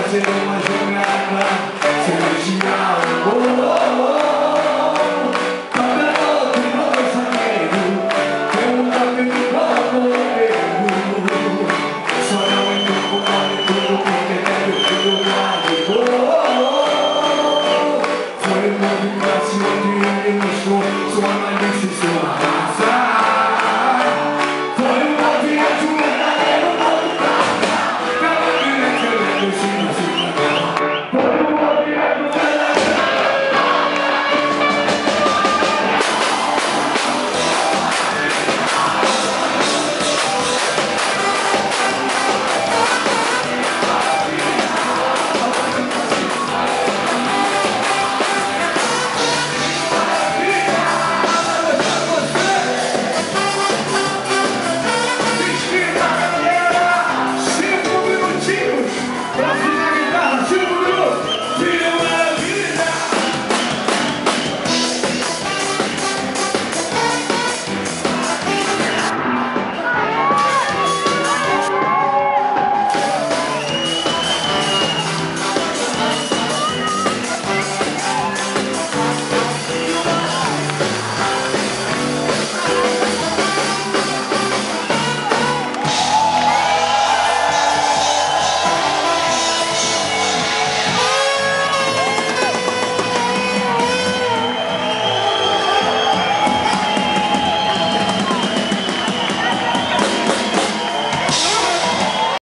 fazer uma jogada celestial. Oh, oh, oh. Cabelote, meu zagueiro, tem um cabelo igual no meio. Só não entrou com mole tudo porque deve o filho do oh, oh, oh. Foi o novo passe onde ele mostrou sua malícia e sua raça. Foi o movimento verdadeiro, não pra cá. Pela vida que eu